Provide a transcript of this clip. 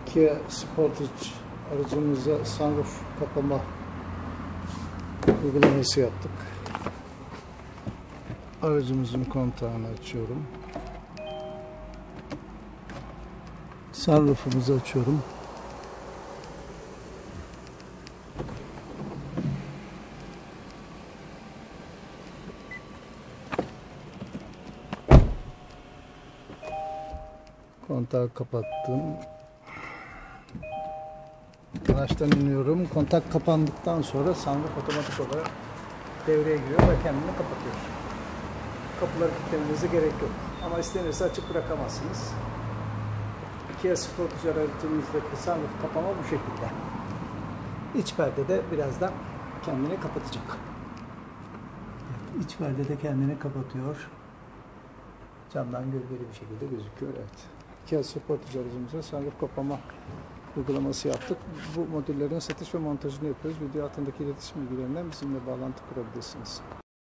Kia Sportage aracımıza sunroof kapama uygulaması yaptık. Aracımızın kontağını açıyorum. Sunroofumuzu açıyorum. Kontağı kapattım. Araçtan iniyorum. Kontak kapandıktan sonra sunroof otomatik olarak devreye giriyor ve kendini kapatıyor. Kapıları kilitlemenize gerek yok. Ama istenirse açık bırakamazsınız. Kia Sportage aracımızdaki sunroof kapama bu şekilde. İç perde de birazdan kendini kapatacak. Evet, iç perde de kendini kapatıyor. Camdan gölgeli bir şekilde gözüküyor. Evet. Kia Sportage aracımıza sunroof kapama uygulaması yaptık. Bu modüllerin satış ve montajını yapıyoruz. Video altındaki iletişim bilgilerinden bizimle bağlantı kurabilirsiniz.